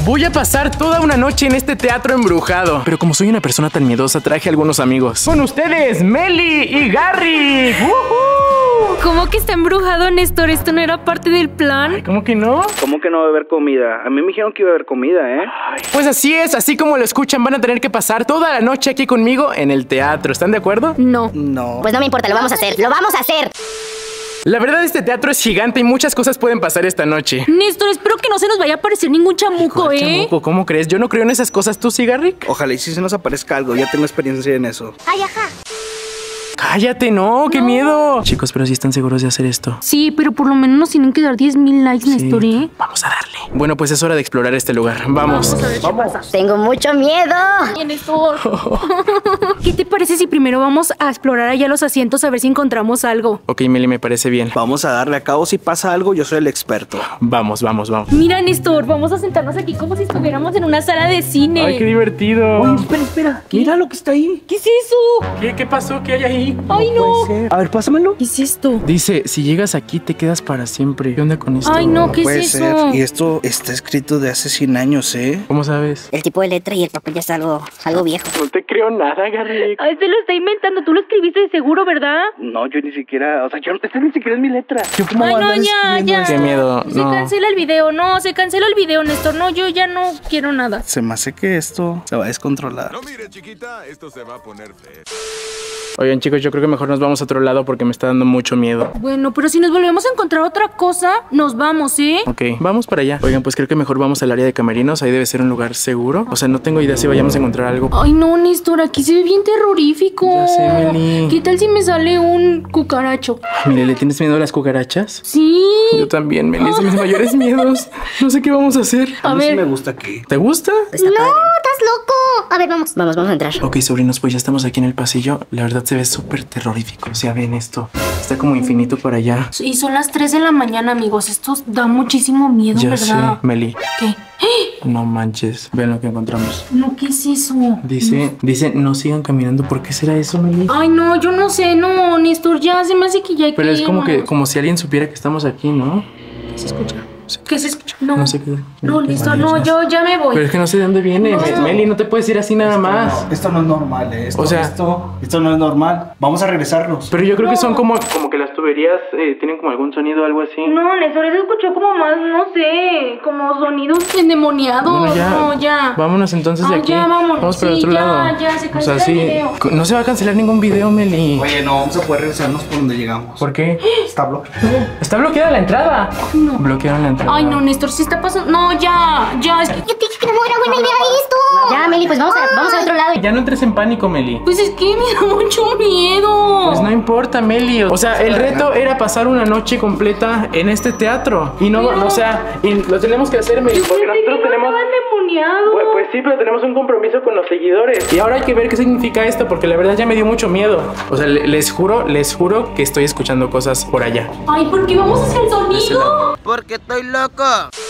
Voy a pasar toda una noche en este teatro embrujado. Pero como soy una persona tan miedosa, traje a algunos amigos. Con ustedes, Meli y Garrick. ¿Cómo que está embrujado, Néstor? ¿Esto no era parte del plan? Ay, ¿cómo que no? ¿Cómo que no va a haber comida? A mí me dijeron que iba a haber comida, ¿eh? Ay, pues así es, así como lo escuchan, van a tener que pasar toda la noche aquí conmigo en el teatro. ¿Están de acuerdo? No. No. Pues no me importa, lo vamos a hacer, lo vamos a hacer. La verdad, este teatro es gigante y muchas cosas pueden pasar esta noche. Néstor, espero que no se nos vaya a aparecer ningún chamuco, Ay, chamuco, ¿cómo crees? Yo no creo en esas cosas. ¿Tú sí, Garrick? Ojalá y si se nos aparezca algo, ya tengo experiencia en eso. Ay, ajá. ¡Cállate, no! ¡Qué miedo! Chicos, pero si están seguros de hacer esto. Sí, pero por lo menos nos tienen que dar 10,000 likes, Néstor, ¿eh? Vamos a darle. Bueno, pues es hora de explorar este lugar. Vamos. Vamos a ver qué pasa. Tengo mucho miedo. Ay, Néstor. ¿Qué te parece si primero vamos a explorar allá los asientos a ver si encontramos algo? Ok, Meli, me parece bien. Vamos a darle a cabo. Si pasa algo, yo soy el experto. Vamos, vamos, vamos. Mira, Néstor, vamos a sentarnos aquí como si estuviéramos en una sala de cine. ¡Ay, qué divertido! Oye, espera. Mira lo que está ahí. ¿Qué es eso? ¿Qué pasó? ¿Qué hay ahí? Ay, no. A ver, pásamelo. ¿Qué es esto? Dice, si llegas aquí te quedas para siempre. ¿Qué onda con esto? Ay, no, ¿qué Puede es ser. eso? Y esto está escrito de hace 100 años, ¿eh? ¿Cómo sabes? El tipo de letra y el papel ya está algo viejo. No te creo nada, Garrick. Ay, se lo está inventando. Tú lo escribiste de seguro, ¿verdad? No, yo ni siquiera... O sea, esta ni siquiera es mi letra. ¿Yo cómo Ay, voy a no, andar ya, escribiendo ya. esto? Qué miedo, Se no. cancela el video, no, se cancela el video, Néstor. No, yo ya no quiero nada. Se me hace que esto se va a descontrolar. No mire, chiquita, esto se va a poner feo. Oigan, chicos, yo creo que mejor nos vamos a otro lado porque me está dando mucho miedo. Bueno, pero si nos volvemos a encontrar otra cosa, nos vamos, ¿eh? Ok, vamos para allá. Oigan, pues creo que mejor vamos al área de camerinos. Ahí debe ser un lugar seguro. O sea, no tengo idea si vayamos a encontrar algo. Ay, no, Néstor, aquí se ve bien terrorífico. Ya sé, Meli. ¿Qué tal si me sale un cucaracho? Mire, ¿le tienes miedo a las cucarachas? Sí. Yo también, Meli, es de mis mayores miedos. No sé qué vamos a hacer. A mí sí ver. me gusta aquí. ¿Te gusta? Está padre. Estás loco. A ver, vamos a entrar. Ok, sobrinos, pues ya estamos aquí en el pasillo. La verdad se ve súper terrorífico. O sea, ven esto. Está como infinito por allá. Y son las 3 de la mañana, amigos. Esto da muchísimo miedo, Ya ¿verdad? sé, Meli. ¿Qué? No manches. Vean lo que encontramos. No, ¿qué es eso? Dice, no sigan caminando. ¿Por qué será eso, Meli? Ay, no, yo no sé, no, Néstor, ya se me hace que ya hay Pero que es como que, irnos. como si alguien supiera que estamos aquí, ¿no? ¿Qué se escucha? ¿Qué se escucha? No, No sé qué. no, Néstor, no, yo ya me voy. Pero es que no sé de dónde viene. No. Meli, no te puedes ir así nada más. Esto no es normal, ¿eh? O sea- esto no es normal. Vamos a regresarnos. Pero yo creo que No. son como que las tuberías tienen como algún sonido o algo así. No, Néstor, eso escuchó como más, no sé, como sonidos endemoniados. Bueno, ya. No, ya. Vámonos entonces de Ay, aquí. ya, vámonos. Vamos para el Sí, otro ya, lado. ya, se cancela el video. No se va a cancelar ningún video, Meli. Oye, no, vamos a poder regresarnos por donde llegamos. ¿Por qué? Está bloqueado. Está bloqueada la entrada. No. Bloquearon la entrada. Ay, no, Néstor, sí está pasando. No, ya, es que... Yo te dije que no era buena idea esto. Ya, Meli, pues vamos al otro lado. Ya no entres en pánico, Meli. Pues es que me da mucho miedo. Pues no importa, Meli. O sea, el reto era pasar una noche completa en este teatro. Y no, Pero- o sea, y lo tenemos que hacer, Meli, Yo porque pensé que nosotros no tenemos... estaba endemoniado. Pues sí, pero tenemos un compromiso con los seguidores. Y ahora hay que ver qué significa esto, porque la verdad ya me dio mucho miedo. O sea, les juro que estoy escuchando cosas por allá. Ay, ¿por qué vamos hacia el sonido? Porque estoy loco.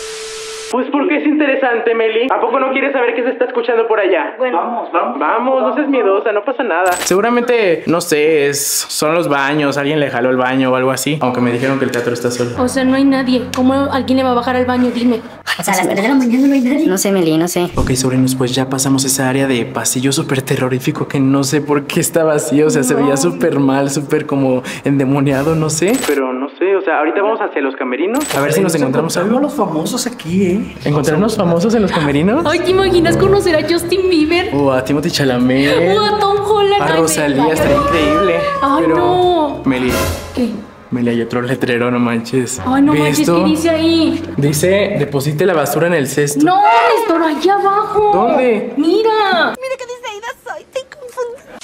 Pues porque es interesante, Meli. ¿A poco no quieres saber qué se está escuchando por allá? Bueno, Vamos, no seas miedosa, no pasa nada. Seguramente, no sé, son los baños, alguien le jaló el baño o algo así. Aunque me dijeron que el teatro está solo. o sea, no hay nadie. ¿Cómo alguien le va a bajar al baño? Dime. O sea, a las 3 de la mañana no hay nadie. No sé, Meli, no sé. Ok, sobrinos, pues ya pasamos esa área de pasillo súper terrorífico que no sé por qué está vacío. O sea, se veía súper mal, súper como endemoniado, no sé. Pero no sé, o sea, ahorita vamos hacia los camerinos. A ver si nos encontramos algo. los famosos aquí, ¿eh? ¿Encontrarnos famosos en los camerinos? Ay, ¿te imaginas conocer a Justin Bieber? O a Timothy Chalamet. O a Tom Holland. A Ay, Rosalía, me- estaría increíble. Ay, Pero, no. Meli, ¿Qué? hay otro letrero, no manches. Ay, no ¿Ves manches, esto? ¿qué dice ahí? Dice, deposite la basura en el cesto. No, Néstor, allá abajo. ¿Dónde? Mira. Mira qué dice Aida, soy, estoy confundida.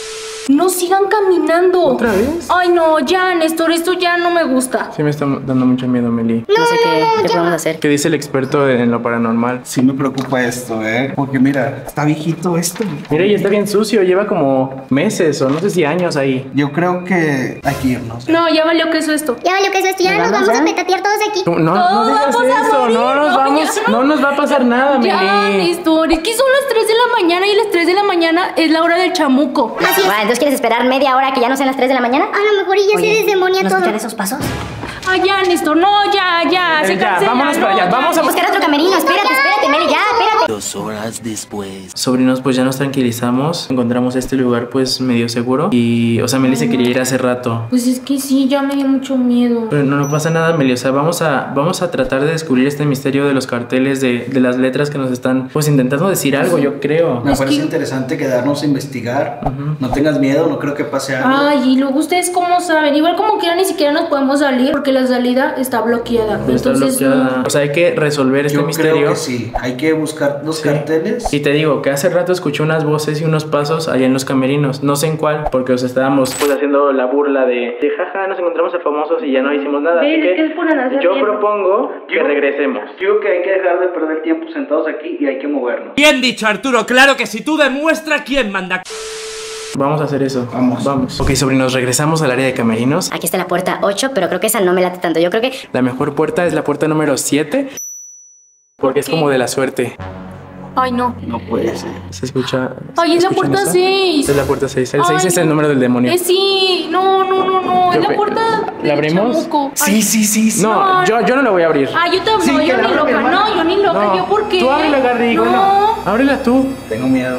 No sigan caminando. ¿Otra vez? Ay, no, ya, Néstor, esto ya no me gusta. Sí me está dando mucho miedo, Meli. No sé qué podemos hacer. ¿Qué dice el experto en lo paranormal? Sí me preocupa esto, ¿eh? Porque mira, está viejito esto. Mira, y está bien sucio, lleva como meses o no sé si años ahí. Yo creo que hay que irnos. No, ya valió que eso esto. Ya valió que eso, ya nos vamos a petatear todos aquí. No digas vamos a eso, morir, no nos no, vamos, ya no nos va a pasar nada, Ya, Meli. Néstor, es que son las 3 de la mañana y las 3 de la mañana es la hora del chamuco. Así es. Entonces, ¿quieres esperar media hora que ya no sean las 3 de la mañana? A lo mejor y ya se desdemonia todo. ¿No escuchan esos pasos? Ay, ya, Néstor, no, ya, se Ya, cancela. vámonos no, para allá, ya, vamos a Buscar otro camerino, espérate, Meli, ya. 2 horas después. Sobrinos, pues ya nos tranquilizamos. Encontramos este lugar pues medio seguro. Y, o sea, Meli se quería ir hace rato. Pues es que sí, ya me dio mucho miedo. Pero no pasa nada, Meli. O sea, vamos a tratar de descubrir este misterio de los carteles, de las letras que nos están pues intentando decir algo, yo creo. Me parece interesante quedarnos a investigar. No tengas miedo, no creo que pase algo. Ay, y luego ustedes cómo saben. Igual como quiera ni siquiera nos podemos salir porque la salida está bloqueada. Está Entonces, bloqueada. O sea, hay que resolver este Yo misterio. creo que sí, hay que buscar los carteles. Y te digo que hace rato escuché unas voces y unos pasos allá en los camerinos. No sé en cuál, porque os estábamos pues haciendo la burla de jaja, nos encontramos a famosos y ya no hicimos nada. Así que yo propongo que regresemos. Digo que hay que dejar de perder tiempo sentados aquí y hay que movernos. Bien dicho, Arturo, claro que si tú demuestras quién manda. Vamos a hacer eso. Vamos. Ok, sobrinos, regresamos al área de camerinos. Aquí está la puerta 8, pero creo que esa no me late tanto. Yo creo que... La mejor puerta es la puerta número 7. Porque es como de la suerte. Ay, no. No puede ser. ¿Se escucha? Ay, es la ¿escuchan puerta esa? 6. Es la puerta 6. El 6 Ay, es el número del demonio. Sí, no. Es la puerta. ¿La abrimos? Chamuco. Sí. No, yo no la voy a abrir. Ah, yo también. Sí, No, que yo la ni abra mi loca. hermana. No, yo ni loca. No, ¿Yo por qué? Tú ábrela, Garry. No. Bueno, ábrela tú. Tengo miedo.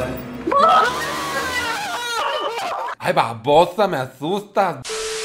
Ay, babosa, me asusta.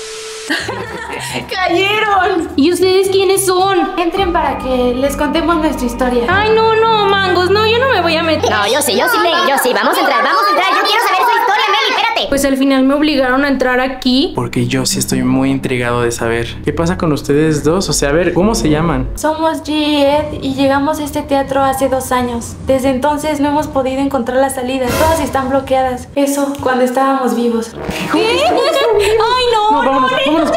¡Cayeron! ¿Y ustedes quiénes son? Entren para que les contemos nuestra historia. Ay, no, mangos. No, yo no me voy a meter. No, yo sí. Vamos a entrar. Yo quiero saber su historia, Meli, espérate. Pues al final me obligaron a entrar aquí. Porque yo sí estoy muy intrigado de saber qué pasa con ustedes dos. O sea, a ver, ¿cómo se llaman? Somos G y Ed y llegamos a este teatro hace 2 años. Desde entonces no hemos podido encontrar la salida. Todas están bloqueadas. Eso cuando estábamos vivos. ¿Qué? Ay, no. Vámonos.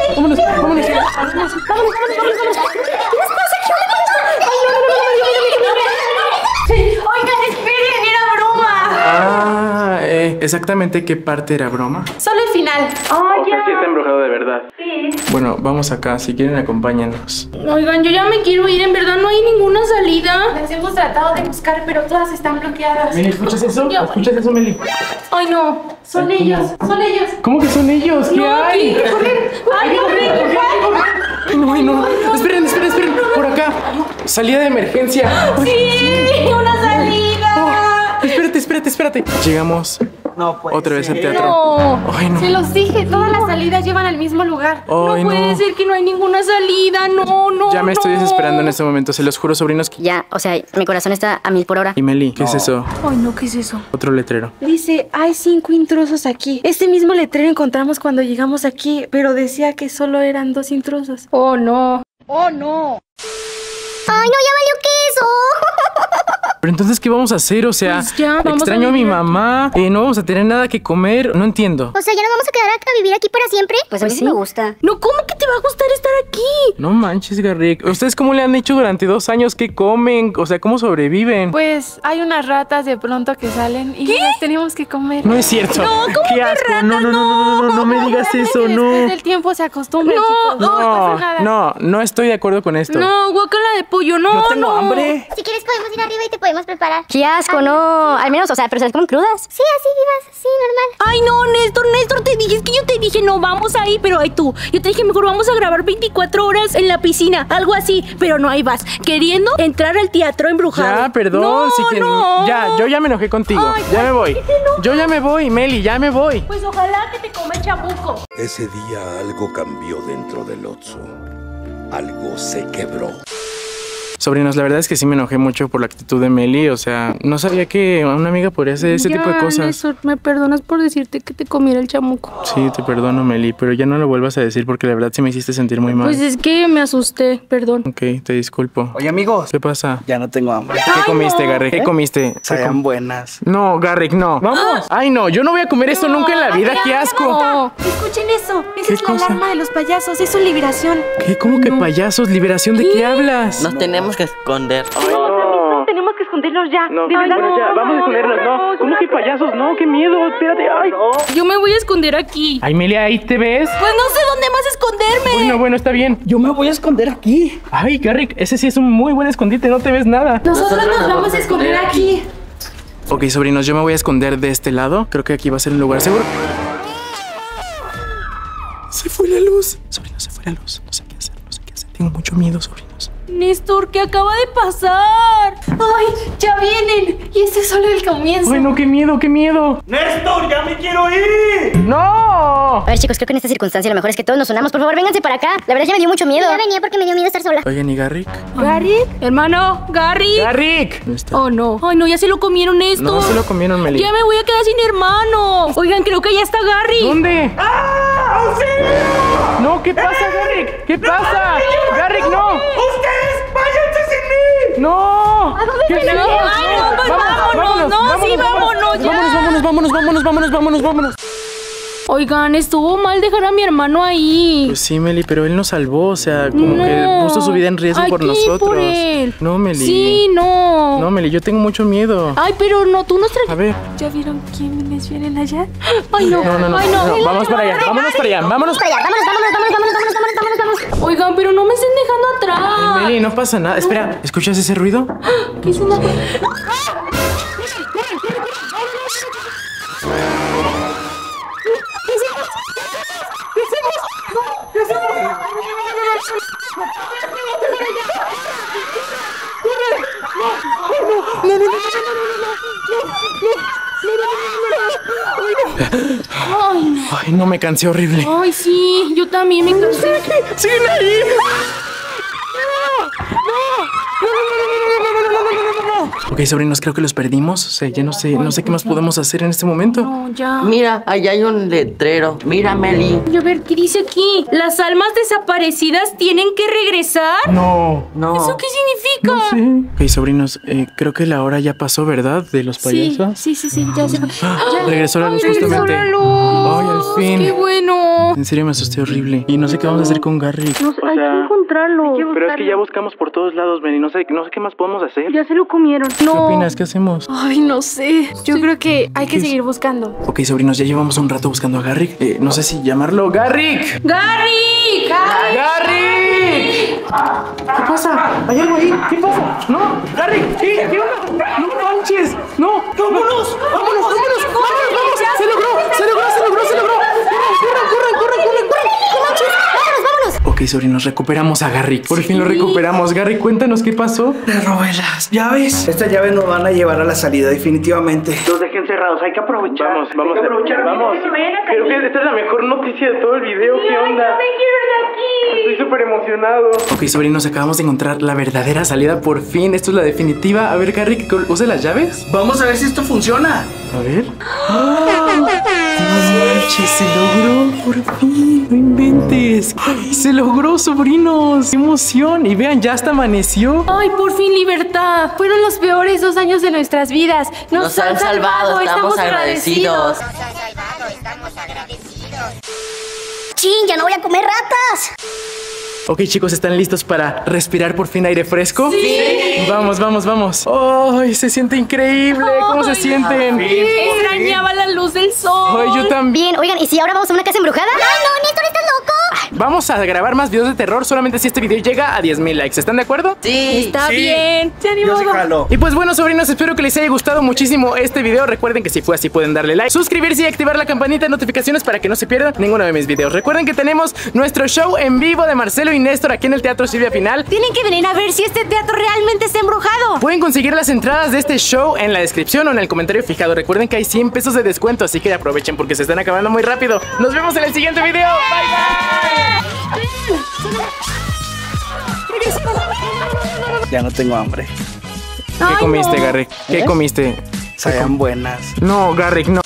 Oigan, esperen, era broma. Exactamente qué parte era broma. Solo el final. O sea, sí está embrujado de verdad. Sí. Bueno, vamos acá. Si quieren, acompáñennos. Oigan, yo ya me quiero ir. En verdad no hay ninguna salida. Las hemos tratado de buscar, pero todas están bloqueadas. Meli, ¿escuchas eso? ¿Escuchas eso, Meli? Ay, no. Son ellos. ¿Cómo que son ellos? ¿Qué hay? Ay, Ay, no. Esperen. Por acá. Salida de emergencia. sí, una salida. Espérate. Llegamos No puede otra vez al ser. teatro. No. Ay, no. Se los dije, todas las salidas llevan al mismo lugar. Ay, No puede ser que no hay ninguna salida. No. Ya me estoy desesperando en este momento. Se los juro, sobrinos. Ya, o sea, mi corazón está a 1000 por hora. Y Meli, ¿qué es eso? Ay, no, ¿qué es eso? Otro letrero. Dice, hay 5 intrusos aquí. Este mismo letrero encontramos cuando llegamos aquí, pero decía que solo eran 2 intrusos. Oh, no. Ay, no, ya valió queso. Pero entonces, ¿qué vamos a hacer? O sea, Pues ya, vamos extraño a a mi vivir mamá. No vamos a tener nada que comer. No entiendo. O sea, ¿ya nos vamos a quedar acá a vivir aquí para siempre? Pues a mí sí me gusta. No, ¿cómo que te va a gustar estar aquí? No manches, Garrick. ¿Ustedes cómo le han hecho durante 2 años? ¿Qué comen? O sea, ¿cómo sobreviven? Pues hay unas ratas de pronto que salen y las tenemos que comer. No es cierto. No, ¿cómo ¡Qué que asco! ratas? No me digas Obviamente eso, después no. del tiempo se acostumbran, No, chicos. No pasa nada. No estoy de acuerdo con esto. No, guacala de pollo, no. Yo tengo hambre. Si quieres podemos ir arriba y te podemos preparar. ¡Qué asco, no! Al menos, o sea, pero se las comen crudas. Sí, así vivas, así, normal. Ay, no, Néstor, te dije, es que yo te dije, no, vamos ahí, pero ay tú. Yo te dije, mejor vamos a grabar 24 horas en la piscina, algo así, pero no, ahí vas, queriendo entrar al teatro embrujado. Ya, perdón. No, si quieren- no. Ya, yo ya me enojé contigo. Ay, Ya me voy. Yo ya me voy, Meli, ya me voy. Pues ojalá que te coma el chamuco. Ese día algo cambió dentro del Otso. Algo se quebró. Sobrinos, la verdad es que sí me enojé mucho por la actitud de Meli. O sea, no sabía que una amiga podría hacer ese tipo de cosas. Néstor, me perdonas por decirte que te comiera el chamuco. Sí, te perdono, Meli, pero ya no lo vuelvas a decir porque la verdad sí me hiciste sentir muy mal. Pues es que me asusté, perdón. Ok, te disculpo. Oye, amigos, ¿Qué pasa? ya no tengo hambre. ¿Qué comiste, Garrick? ¿Qué comiste? Sabían buenas. No, Garrick, no. ¡Vamos! Ay, no, yo no voy a comer esto nunca en la vida. ¡Qué asco! No. Escuchen eso. Esa ¿Qué es la cosa? alarma de los payasos. Es su liberación. ¿Qué? ¿Cómo que payasos? ¿Liberación de qué hablas? Nos tenemos que esconder. No. Tenemos que escondernos ya. No, De verdad. bueno, ya, vamos a escondernos, ¿no? ¿Cómo que payasos? No, qué miedo, espérate, ay. Yo me voy a esconder aquí. Ay, Meli, ahí te ves. Pues no sé dónde más esconderme. Bueno, está bien. Yo me voy a esconder aquí. Ay, Garrick, ese sí es un muy buen escondite, no te ves nada. Nosotros nos vamos a esconder aquí. Ok, sobrinos, yo me voy a esconder de este lado. Creo que aquí va a ser un lugar seguro. Se fue la luz. Sobrinos, se fue la luz. No sé qué hacer. Tengo mucho miedo, sobrinos. Néstor, ¿qué acaba de pasar? ¡Ay! ¡Ya vienen! Y este es solo el comienzo. Ay, no, qué miedo, qué miedo. ¡Néstor, ya me quiero ir! ¡No! A ver, chicos, creo que en esta circunstancia lo mejor es que todos nos unamos. Por favor, vénganse para acá. La verdad ya me dio mucho miedo. Ya venía porque me dio miedo estar sola. Oigan, ¿y Garrick? ¿Garrick? Hermano, ¿Garrick? ¡Garrick! No está. Oh, no. Ay, no, ya se lo comieron esto. No, se lo comieron, Meli. Ya me voy a quedar sin hermano. Oigan, creo que ya está Garrick. ¿Dónde? ¡Ah! ¡Auxilio! No, ¿qué pasa, Garrick? ¿Qué pasa? ¡Garrick, no! ¡Ustedes váyanse sin mí! ¡No! ¿Qué No, ay, no, pues vámonos. No, sí, vámonos ya. Vámonos. Oigan, estuvo mal dejar a mi hermano ahí. Pues sí, Meli, pero él nos salvó, o sea, como que puso su vida en riesgo por Aquí, nosotros. por él. No, Meli. Sí, no. No, Meli, yo tengo mucho miedo. Ay, pero no, tú nos traes. A ver. ¿Ya vieron quiénes vienen allá? Ay, no. No. Ay, no. Vamos para allá, vámonos para allá, vámonos. Oigan, pero no me estén dejando atrás. Ay, Meli, no pasa nada. Espera, ¿escuchas ese ruido? ¿Qué es una... Ay, no, me cansé horrible. Ay, sí, yo también me cansé. ¡Siguen ahí! Ok, sobrinos, creo que los perdimos. O sea, ya no sé qué más podemos hacer en este momento. No, ya. Mira, allá hay un letrero. Mira, Meli. A ver, ¿qué dice aquí? ¿Las almas desaparecidas tienen que regresar? No. No. ¿Eso qué significa? No sé. Ok, sobrinos, creo que la hora ya pasó, ¿verdad? De los payasos. Sí, ya se va. Regresó la luz Regresó justamente. la luz. Ay, al fin. Qué bueno. En serio me asusté horrible. Y no sé qué vamos a hacer con Garrick. No sé, hay que encontrarlo. Pero es que ya buscamos por todos lados, Meli. No sé qué más podemos hacer. Ya se lo comieron. ¿Qué No. opinas? ¿Qué hacemos? Ay, no sé. Yo creo que hay que seguir buscando. Ok, sobrinos, ya llevamos un rato buscando a Garrick. No sé si llamarlo ¡Garrick! ¡Garrick! ¡Garrick! ¿Qué pasa? ¿Hay algo ahí? ¿Qué pasa? ¿No? ¡Garrick! ¿Qué onda? ¡No manches! ¡No! ¡Vámonos! ¡Vámonos! ¡Se logró! ¡Corran! ¡No manches! ¡Vámonos! Ok, sobrinos, recuperamos a Garrick. Por fin lo recuperamos. Garrick, cuéntanos qué pasó. Le robé las llaves. Estas llaves nos van a llevar a la salida, definitivamente. Los dejé encerrados, hay que aprovechar. Vamos. Creo que esta es la mejor noticia de todo el video. ¿Qué onda? Estoy súper emocionado. Ok, sobrinos, acabamos de encontrar la verdadera salida por fin. Esto es la definitiva. A ver, Garrick, ¿usa las llaves? Vamos a ver si esto funciona. A ver. ¡Oh! ¡No manches! Se logró, por fin. No inventes. Se logró, sobrinos. ¡Qué emoción! Y vean, ya hasta amaneció. Ay, por fin libertad. Fueron los peores 2 años de nuestras vidas. Nos han salvado, estamos agradecidos. Chin, ya no voy a comer ratas. Ok, chicos, ¿están listos para respirar por fin aire fresco? Sí. Vamos. ¡Ay, se siente increíble! ¿Cómo se sienten? Extrañaba la luz del sol. Ay, yo también. Bien, oigan, ¿y si ahora vamos a una casa embrujada? Ay, no, Néstor, ¿estás loco? Vamos a grabar más videos de terror solamente si este video llega a 10,000 likes. ¿Están de acuerdo? Sí. Está bien. Yo sí jalo. Y pues bueno, sobrinos, espero que les haya gustado muchísimo este video. Recuerden que si fue así pueden darle like, suscribirse y activar la campanita de notificaciones para que no se pierdan ninguno de mis videos. Recuerden que tenemos nuestro show en vivo de Marcelo y Néstor aquí en el Teatro Silvia Final. Tienen que venir a ver si este teatro realmente está embrujado. Pueden conseguir las entradas de este show en la descripción o en el comentario fijado. Recuerden que hay 100 pesos de descuento, así que aprovechen porque se están acabando muy rápido. Nos vemos en el siguiente video. Bye. Ya no tengo hambre. ¿Qué comiste, Garrick? ¿Qué comiste? Sabían buenas. No, Garrick, no.